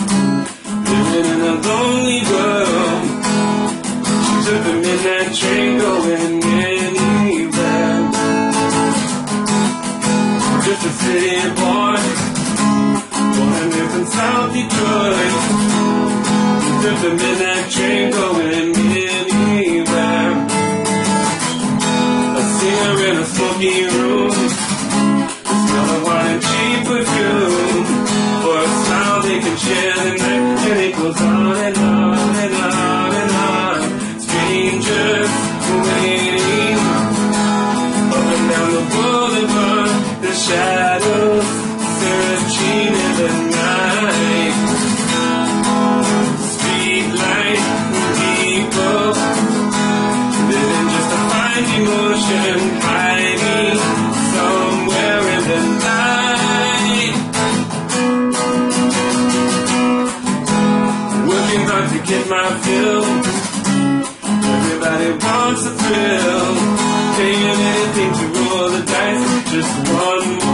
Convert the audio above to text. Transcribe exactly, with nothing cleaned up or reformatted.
living in a lonely world. She took the midnight train going anywhere. Just a city boy, born and lived in South Detroit. She took the midnight train going anywhere. A singer in a smoky room, the smell of wine and cheap perfume. For a smile they can share the night, and it goes on and on and on and on. Strangers waiting up and down the boulevard, the shadows searching in the night. Street light people living just to find emotion, hiding somewhere in the night. Working hard to get my fill. Everybody wants a thrill. Paying anything to roll the dice. Just one more